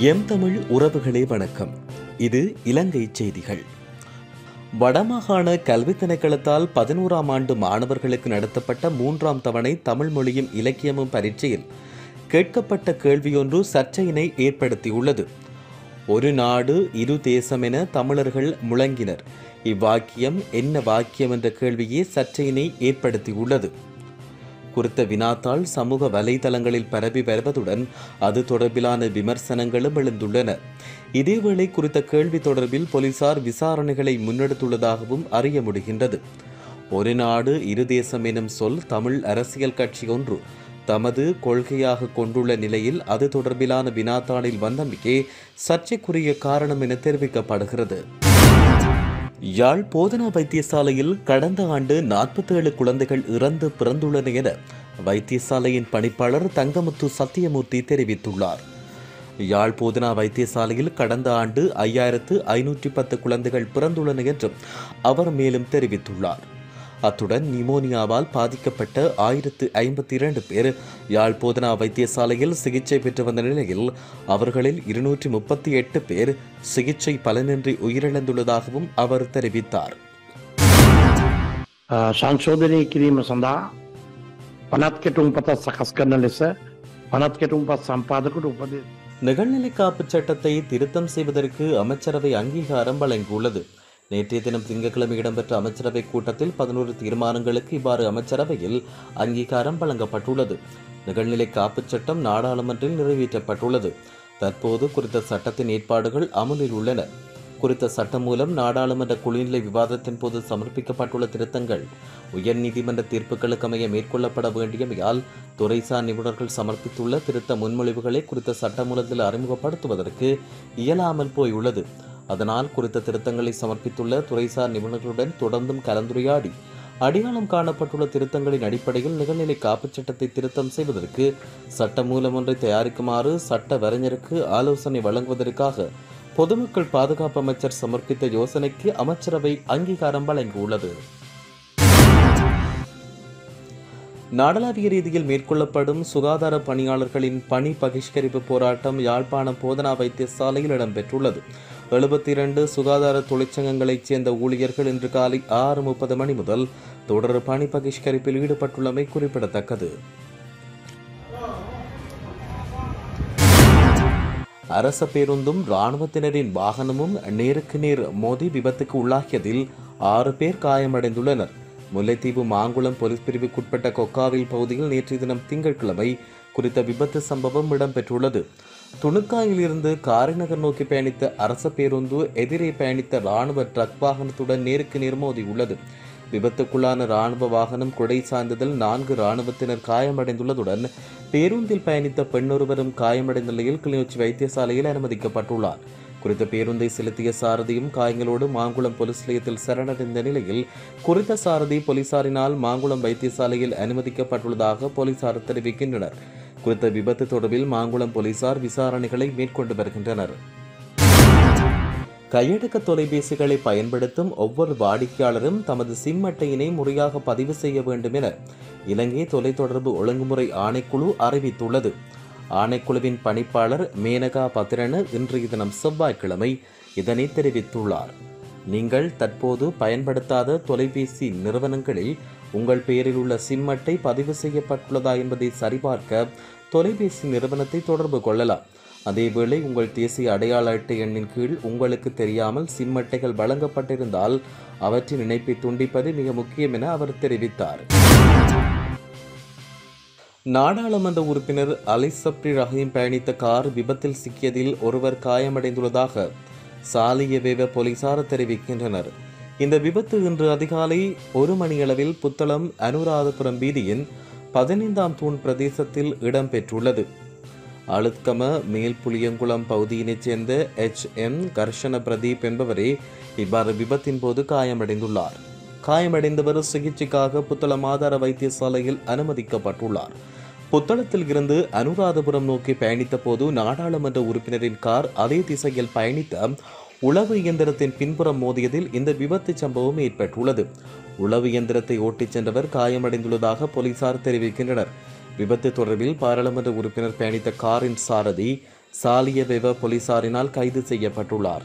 M Tamil உறவுகளே வணக்கம். இது இலங்கை செய்திகள். வடமாகாண கல்வி திணைக்களத்தால் 11ஆம் ஆண்டு மாணவர்களுக்கு நடத்தப்பட்ட 3ஆம் தவணை தமிழ் மொழியும் இலக்கியமும் பரீட்சையில் கேட்கப்பட்ட கேள்வியொன்று சர்ச்சையினை ஏற்படுத்தியுள்ளது. ஒரு நாடு இரு தேசம் என தமிழர்கள் முழங்கினர். இவ்வாக்கியம் என்ன வாக்கியம் என்ற கேள்வியே சர்ச்சையினை ஏற்படுத்தியுள்ளது. குறித்த வினாத்தாள் சமூக வலைதளங்களில் பரவி வருவதுடன் அது தொடர்பிலான விமர்சனங்களும் எழுந்துள்ளன. இதேவேளை குறித்த கேள்வி தொடர்பில் போலீசார் விசாரணைகளை முன்னெடுத்துள்ளதாகவும் அறிய முடிகின்றது. ஒரு நாடு இரு தேசம் எனும் சொல் தமிழ் அரசியல் கட்சி ஒன்று தமது கொள்கையாக கொண்டுள்ள நிலையில் அது தொடர்பிலான வினாத்தாளில் வந்தமைக்கே சர்ச்சைக்குரிய காரணம் என தெரிவிக்கப்படுகிறது. யாழ் போதனா வைத்தியசாலையில் கடந்த ஆண்டு 47 குழந்தைகள் இறந்து பிறந்துள்ளன என வைத்தியசாலையின் பணிப்பாளர் தங்கமுத்து சத்தியமூர்த்தி தெரிவித்துள்ளார். யாழ் போதனா வைத்தியசாலையில் கடந்த ஆண்டு 5510 குழந்தைகள் பிறந்துள்ளன என்றும் அவர் மேலும் தெரிவித்துள்ளார். அத்துடன் நிமோனியாவால் பாதிக்கப்பட்ட 1052 பேர் யாழ் போதனா வைத்தியசாலையில் சிகிச்சை பெற்று வந்த நிலையில் அவர்களில் 238 பேர் சிகிச்சை பலனின்றி உயிரிழந்துள்ளதாகவும் அவர் தெரிவித்தார். සංශෝධනය කිරීම සඳහා පනත් කෙටුම්පත සකස් කරන ලෙස පනත් කෙටුම්පත් සම්පාදකට උපදෙස් நிகழ்நிலை காப்பு சட்டத்தை திருத்தம் செய்வதற்கு அமைச்சரவை அங்கீகாரம் வழங்கியுள்ளது. நேற்றைய தினம் திங்கட்கிழமை இடம்பெற்ற அமைச்சரவை கூட்டத்தில் 11 தீர்மானங்களுக்கு இவ்வாறு அமைச்சரவையில் அங்கீகாரம் வழங்கப்பட்டுள்ளது. நிகழ்நிலை காப்பு சட்டம் நாடாளுமன்றில் நிறைவேற்றப்பட்டுள்ளது. தற்போது குறித்த சட்டத்தின் ஏற்பாடுகள் அமலில் உள்ளன. குறித்த சட்டம் மூலம் நாடாளுமன்ற குழுநிலை விவாதத்தின் போது சமர்ப்பிக்கப்பட்டுள்ள திருத்தங்கள் உயர்நீதிமன்ற தீர்ப்புகளுக்கு அமைய மேற்கொள்ளப்பட வேண்டியமையால் துறைசார் நிபுணர்கள் சமர்ப்பித்துள்ள திருத்த முன்மொழிவுகளை குறித்த சட்டமூலத்தில் அறிமுகப்படுத்துவதற்கு இயலாமல் போயுள்ளது. அதனால் குறித்த திருத்தங்களை சமர்ப்பித்துள்ள துறைசார் நிபுணர்களுடன் தொடர்ந்தும் கலந்துரையாடி அடையாளம் காணப்பட்டுள்ள திருத்தங்களின் அடிப்படையில் நிகழ்நிலை காப்புச் சட்டத்தை திருத்தம் செய்வதற்கு சட்ட மூலம் ஒன்றை தயாரிக்குமாறு சட்ட வரைஞருக்கு ஆலோசனை வழங்குவதற்காக பொதுமக்கள் பாதுகாப்பு அமைச்சர் சமர்ப்பித்த யோசனைக்கு அமைச்சரவை அங்கீகாரம் வழங்கியுள்ளது. நாடளாவிய ரீதியில் மேற்கொள்ளப்படும் சுகாதார பணியாளர்களின் பணி பகிஷ்கரிப்பு போராட்டம் யாழ்ப்பாணம் போதனா வைத்தியசாலையில் இடம்பெற்றுள்ளது. 72 சுகாதார தொழிற்சங்கங்களைச் சேர்ந்த ஊழியர்கள் இன்று காலை 6:30 மணி முதல் தொடர் பணி பகிஷ்கரிப்பில் ஈடுபட்டுள்ளமை குறிப்பிடத்தக்கது. அரச பேருந்தும் இராணுவத்தினரின் வாகனமும் நேருக்கு நேர் மோதி விபத்துக்கு உள்ளாகியதில் 6 பேர் காயமடைந்துள்ளனர். முல்லைத்தீவு மாங்குளம் போலீஸ் பிரிவுக்குட்பட்ட கொக்காவில் பகுதியில் நேற்றைய தினம் திங்கட்கிழமை குறித்த விபத்து சம்பவம் இடம்பெற்றுள்ளது. துணுக்காயில் இருந்து காரைநகர் நோக்கி பயணித்த அரச பேருந்து எதிரே பயணித்த இராணுவ ட்ரக் வாகனத்துடன் நேருக்கு நேர் மோதியுள்ளது. விபத்துக்குள்ளான இராணுவ வாகனம் குடை சாய்ந்ததில் 4 இராணுவத்தினர் காயமடைந்துள்ளதுடன் பேருந்தில் பயணித்த பெண்ணொருவரும் காயமடைந்த நிலையில் கிளிநொச்சி வைத்தியசாலையில் அனுமதிக்கப்பட்டுள்ளார். குறித்த பேருந்தை செலுத்திய சாரதியும் காயங்களோடு மாங்குளம் போலீஸ் நிலையத்தில் சரணடைந்த நிலையில் குறித்த சாரதி போலீசாரினால் மாங்குளம் வைத்தியசாலையில் அனுமதிக்கப்பட்டுள்ளதாக போலீசார் தெரிவிக்கின்றனர். குறித்த விபத்து தொடர்பில் மாங்குளம் போலீசார் விசாரணைகளை மேற்கொண்டு வருகின்றனர். கையடக்க தொலைபேசிகளை பயன்படுத்தும் ஒவ்வொரு வாடிக்கையாளரும் தமது சிம் அட்டையினை முறையாக பதிவு செய்ய வேண்டும் என இலங்கை தொலைத்தொடர்பு ஒழுங்குமுறை ஆணைக்குழு அறிவித்துள்ளது. ஆணைக்குழுவின் பணிப்பாளர் மேனகா பத்திரன இன்றைய தினம் செவ்வாய்க்கிழமை இதனை தெரிவித்துள்ளார். நீங்கள் தற்போது பயன்படுத்தாத தொலைபேசி நிறுவனங்களில் உங்கள் பெயரில் உள்ள சிம் அட்டை பதிவு செய்யப்பட்டுள்ளதா என்பதை சரிபார்க்க தொலைபேசி நிறுவனத்தை தொடர்பு கொள்ளலாம். அதேவேளை உங்கள் தேசிய அடையாள அட்டை எண்ணின் கீழ் உங்களுக்கு தெரியாமல் சிம் அட்டைகள் வழங்கப்பட்டிருந்தால் அவற்றின் இணைப்பை துண்டிப்பது மிக முக்கியம் என அவர் தெரிவித்தார். நாடாளுமன்ற உறுப்பினர் அலி சப்ரி ரஹீம் பயணித்த கார் விபத்தில் சிக்கியதில் ஒருவர் காயமடைந்துள்ளதாக சாலியவேவ போலீசார் தெரிவிக்கின்றனர். இந்த விபத்து இன்று அதிகாலை 1 மணியளவில் புத்தளம் அனுராதபுரம் வீதியின் 15ஆம் தூண் பிரதேசத்தில் இடம்பெற்றுள்ளது. அழுத்கம மேல் புளியங்குளம் பகுதியினைச் சேர்ந்த HM கர்ஷன பிரதீப் என்பவரே இவ்வாறு விபத்தின் போது காயமடைந்துள்ளார். காயமடைந்தவர் சிகிச்சைக்காக புத்தளம் ஆதார வைத்தியசாலையில் அனுமதிக்கப்பட்டுள்ளார். புத்தளத்தில் இருந்து அனுராதபுரம் நோக்கி பயணித்த போது நாடாளுமன்ற உறுப்பினரின் கார் அதே திசையில் பயணித்த உளவு இயந்திரத்தின் பின்புறம் மோதியதில் இந்த விபத்து சம்பவம் ஏற்பட்டுள்ளது. உளவு இயந்திரத்தை ஓட்டிச் சென்றவர் காயமடைந்துள்ளதாக போலீசார் தெரிவிக்கின்றனர். விபத்து தொடர்பில் பாராளுமன்ற உறுப்பினர் பயணித்த காரின் சாரதி சாலியவெவ போலீசாரினால் கைது செய்யப்பட்டுள்ளார்.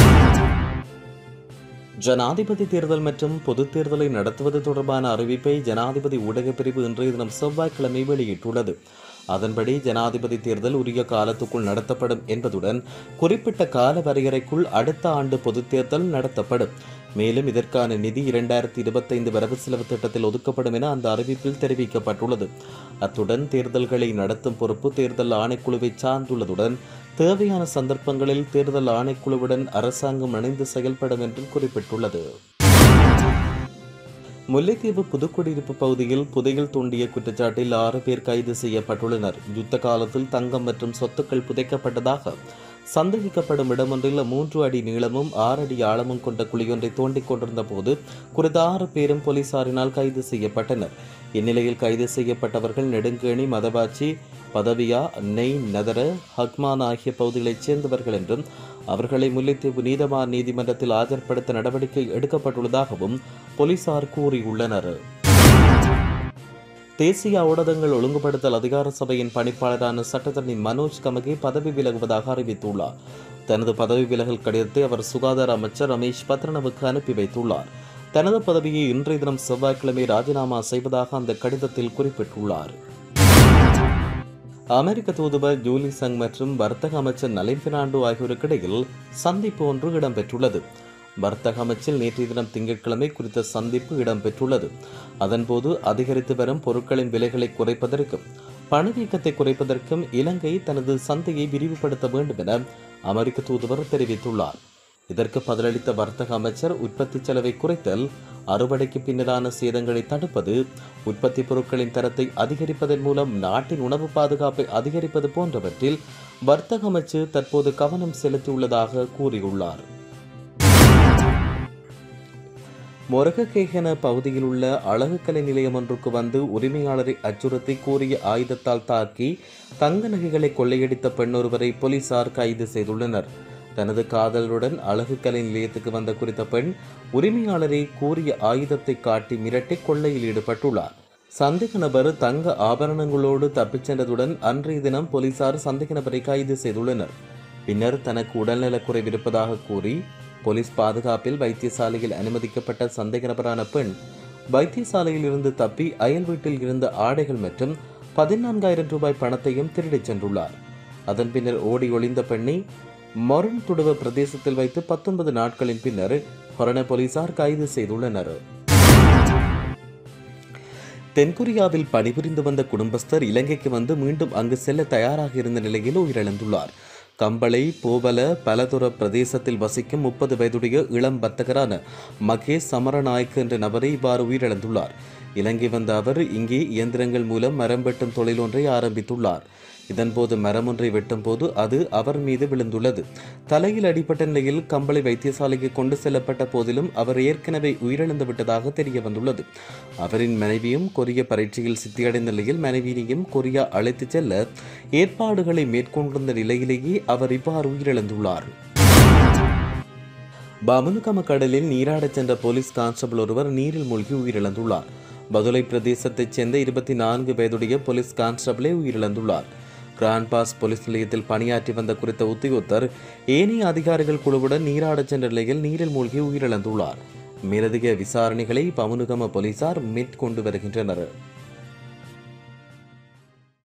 ஜனாதிபதி தேர்தல் மற்றும் பொதுத் தேர்தலை நடத்துவது தொடர்பான அறிவிப்பை ஜனாதிபதி ஊடகப் பிரிவு இன்றைய தினம் செவ்வாய்க்கிழமை வெளியிட்டுள்ளது. அதன்படி ஜனாதிபதி தேர்தல் உரிய காலத்துக்குள் நடத்தப்படும் என்பதுடன் குறிப்பிட்ட கால வரையறைக்குள் அடுத்த ஆண்டு பொதுத் தேர்தல் நடத்தப்படும். மேலும் இதற்கான நிதி 2025 வரவு செலவு திட்டத்தில் ஒதுக்கப்படும் என அந்த அறிவிப்பில் தெரிவிக்கப்பட்டுள்ளது. அத்துடன் தேர்தல்களை நடத்தும் பொறுப்பு தேர்தல் ஆணைக்குழுவை சார்ந்துள்ளதுடன் தேவையான சந்தர்ப்பங்களில் தேர்தல் ஆணைக்குழுவுடன் அரசாங்கம் இணைந்து செயல்படும் என்றும் குறிப்பிட்டுள்ளது. முல்லைத்தீவு புதுக்குடியிருப்பு பகுதியில் புதையல் தோண்டிய குற்றச்சாட்டில் 6 பேர் கைது செய்யப்பட்டுள்ளனர். யுத்த காலத்தில் தங்கம் மற்றும் சொத்துக்கள் புதைக்கப்பட்டதாக சந்தேகிக்கப்படும் இடமொன்றில் 3 அடி நீளமும் 6 அடி ஆழமும் கொண்ட குழியொன்றை தோண்டிக் கொண்டிருந்த போது குறித்த 6 பேரும் போலீசாரினால் கைது செய்யப்பட்டனர். இந்நிலையில் கைது செய்யப்பட்டவர்கள் நெடுங்கேணி, மதவாச்சி, பதவியா, நெய், நதர, ஹக்மான் ஆகிய பகுதிகளைச் சேர்ந்தவர்கள் என்றும் அவர்களை முல்லைத்தீவு நீதவான் நீதிமன்றத்தில் ஆஜர்படுத்த நடவடிக்கை எடுக்கப்பட்டுள்ளதாகவும் போலீசார் கூறியுள்ளனர். தேசிய ஊடகங்கள் ஒழுங்குபடுத்தல் அதிகார சபையின் பணிப்பாளரான சட்டத்தரணி மனோஜ் கமகே பதவி விலகுவதாக அறிவித்துள்ளார். தனது பதவி விலகல் கடிதத்தை அவர் சுகாதார அமைச்சர் ரமேஷ் பத்ரனவுக்கு அனுப்பி வைத்துள்ளார். தனது பதவியை இன்றைய தினம் செவ்வாய்க்கிழமை ராஜினாமா செய்வதாக அந்த கடிதத்தில் குறிப்பிட்டுள்ளார். அமெரிக்க தூதுவர் ஜூலி சங் மற்றும் வர்த்தக அமைச்சர் நலின் பெர்னாண்டோ ஆகியோருக்கிடையில் சந்திப்பு ஒன்று இடம்பெற்றுள்ளது. வர்த்தக அமைச்சில் நேற்றைய தினம் திங்கட்கிழமை குறித்த சந்திப்பு இடம்பெற்றுள்ளது. அதன்போது அதிகரித்து வரும் பொருட்களின் விலைகளை குறைப்பதற்கும் பணவீக்கத்தை குறைப்பதற்கும் இலங்கை தனது சந்தையை விரிவுபடுத்த வேண்டும் என அமெரிக்க தூதுவர் தெரிவித்துள்ளார். இதற்கு பதிலளித்த வர்த்தக அமைச்சர் உற்பத்தி செலவை குறைத்தல், அறுவடைக்கு பின்னரான சேதங்களை தடுப்பது, உற்பத்தி பொருட்களின் தரத்தை அதிகரிப்பதன் மூலம் நாட்டின் உணவு பாதுகாப்பை அதிகரிப்பது போன்றவற்றில் வர்த்தக அமைச்சு தற்போது கவனம் செலுத்தியுள்ளதாக கூறியுள்ளார். மொரககேகன பகுதியில் உள்ள அழகுக்கலை நிலையம் ஒன்றுக்கு வந்து உரிமையாளரை அச்சுறுத்தி கூறிய ஆயுதத்தால் தாக்கி தங்க நகைகளை கொள்ளையடித்த பெண்ணொருவரை போலீசார் கைது செய்துள்ளனர். தனது காதலருடன் அழகுக்கலை நிலையத்துக்கு வந்த குறித்த பெண் உரிமையாளரை கூறிய ஆயுதத்தை காட்டி மிரட்டி கொள்ளையில் ஈடுபட்டுள்ளார். சந்தேக நபர் தங்க ஆபரணங்களோடு தப்பிச் சென்றதுடன் அன்றைய தினம் போலீசார் சந்தேக நபரை கைது செய்துள்ளனர். பின்னர் தனக்கு உடல்நலக்குறைவு இருப்பதாக கூறி போலீஸ் பாதுகாப்பில் வைத்தியசாலையில் அனுமதிக்கப்பட்ட சந்தேக நபரான பெண் வைத்தியசாலையில் இருந்து தப்பி அயல் வீட்டில் இருந்த ஆடைகள் மற்றும் 14,000 ரூபாய் பணத்தையும் திருடிச் சென்றுள்ளார். அதன் பின்னர் ஓடி ஒளிந்த பெண்ணை மொரன் துடுவ பிரதேசத்தில் வைத்து 19 நாட்களின் பின்னர் ஹொரண போலீசார் கைது செய்துள்ளனர். தென்கொரியாவில் பணிபுரிந்து வந்த குடும்பஸ்தர் இலங்கைக்கு வந்து மீண்டும் அங்கு செல்ல தயாராக இருந்த நிலையில் உயிரிழந்துள்ளார். கம்பளை போவல பலதுர பிரதேசத்தில் வசிக்கும் 30 வயதுடைய இளம் வர்த்தகரான மகேஷ் சமரநாயக் என்ற நபரை இவ்வாறு உயிரிழந்துள்ளார். இலங்கை வந்த அவர் இங்கே இயந்திரங்கள் மூலம் மரம் வெட்டும் தொழில் ஒன்றை ஆரம்பித்துள்ளார். இதன்போது மரம் ஒன்றை வெட்டும் போது அது அவர் மீது விழுந்துள்ளது. தலையில் அடிபட்ட நிலையில் கம்பளை வைத்தியசாலைக்கு கொண்டு செல்லப்பட்ட போதிலும் அவர் ஏற்கனவே உயிரிழந்து விட்டதாக தெரிய வந்துள்ளது. அவரின் மனைவியும் கொரிய பரீட்சையில் சித்தியடைந்த நிலையில் மனைவியையும் கொரியா அழைத்துச் செல்ல ஏற்பாடுகளை மேற்கொண்டிருந்த நிலையிலேயே அவர் இவ்வாறு உயிரிழந்துள்ளார். பமுனுகம கடலில் நீராடச் சென்ற போலீஸ் கான்ஸ்டபிள் ஒருவர் நீரில் மூழ்கி உயிரிழந்துள்ளார். பதுளை பிரதேசத்தைச் சேர்ந்த 24 வயதுடைய போலீஸ் கான்ஸ்டபிளே உயிரிழந்துள்ளார். கிராண்ட் பாஸ் போலீஸ் நிலையத்தில் பணியாற்றி வந்த குறித்த உத்தியோகத்தர் ஏனைய அதிகாரிகள் குழுவுடன் நீராடச் சென்ற நிலையில் நீரில் மூழ்கி உயிரிழந்துள்ளார். மேலதிக விசாரணைகளை பமுனுகம போலீசார் மேற்கொண்டு வருகின்றனர்.